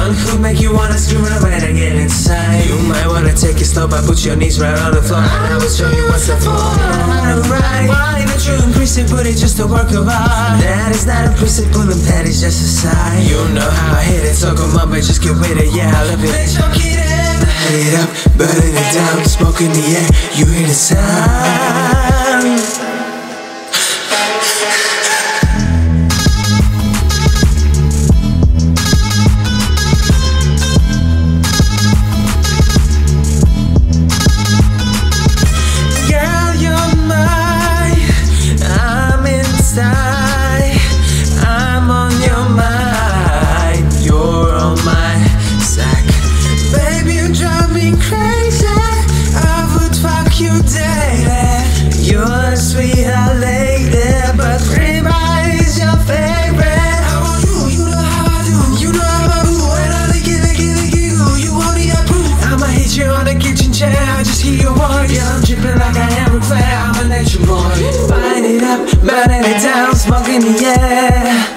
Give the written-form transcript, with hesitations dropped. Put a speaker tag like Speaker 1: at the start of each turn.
Speaker 1: one who make you wanna scream when I get inside. You might wanna take it slow, but put your knees right on the floor, and I will show you what's up for. Alright, why don't you increase it, put it just a work of art. That is not a principle, and that is just a sign. You know how I hit it, so come on, but just get with it, yeah, I love it. Let's get it. Light it up, burning it down, smoke in the air, you hear the sound. Girl, you're mine, I'm inside, I'm on your mind, you're on my sack. Baby, you drive me crazy, I would fuck you daily. You're a sweetheart lady, but ribeye is your favorite. How about you? You know how I do. You know how I do. When I lick it, you only approve. I'ma hit you on the kitchen chair, I just hear your voice. Yeah, I'm dripping like I am Ric Flair, I'm a nature boy. Light it up, burning it down, smoke in the air.